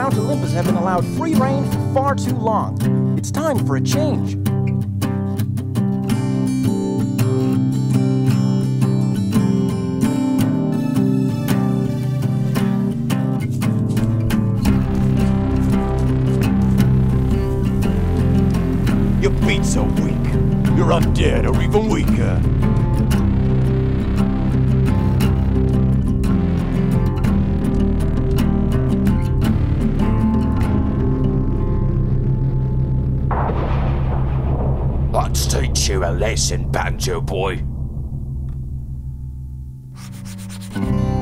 Mount Olympus have been allowed free reign for far too long. It's time for a change. Your feet's so weak. You're undead or even weaker. Let's teach you a lesson, Banjo Boy.